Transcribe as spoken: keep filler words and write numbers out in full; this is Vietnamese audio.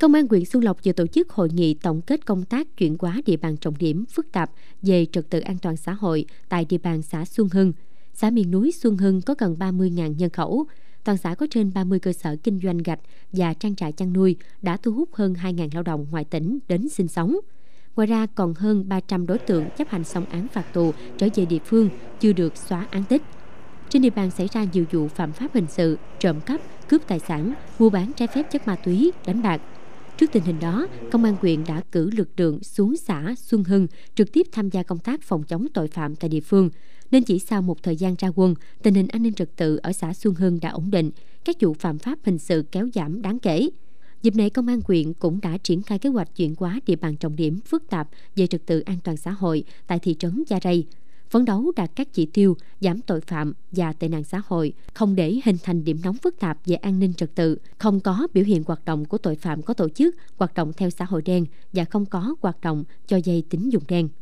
Công an huyện Xuân Lộc vừa tổ chức hội nghị tổng kết công tác chuyển hóa địa bàn trọng điểm phức tạp về trật tự an toàn xã hội tại địa bàn xã Xuân Hưng. Xã miền núi Xuân Hưng có gần ba mươi nghìn nhân khẩu. Toàn xã có trên ba mươi cơ sở kinh doanh gạch và trang trại chăn nuôi đã thu hút hơn hai nghìn lao động ngoài tỉnh đến sinh sống. Ngoài ra còn hơn ba trăm đối tượng chấp hành xong án phạt tù trở về địa phương chưa được xóa án tích. Trên địa bàn xảy ra nhiều vụ phạm pháp hình sự, trộm cắp, cướp tài sản, mua bán trái phép chất ma túy, đánh bạc. Trước tình hình đó, Công an huyện đã cử lực lượng xuống xã Xuân Hưng trực tiếp tham gia công tác phòng chống tội phạm tại địa phương. Nên chỉ sau một thời gian ra quân, tình hình an ninh trật tự ở xã Xuân Hưng đã ổn định, các vụ phạm pháp hình sự kéo giảm đáng kể. Dịp này, Công an huyện cũng đã triển khai kế hoạch chuyển hóa địa bàn trọng điểm phức tạp về trật tự an toàn xã hội tại thị trấn Gia Rai, phấn đấu đạt các chỉ tiêu giảm tội phạm và tệ nạn xã hội, không để hình thành điểm nóng phức tạp về an ninh trật tự, không có biểu hiện hoạt động của tội phạm có tổ chức, hoạt động theo xã hội đen và không có hoạt động cho vay tín dụng đen.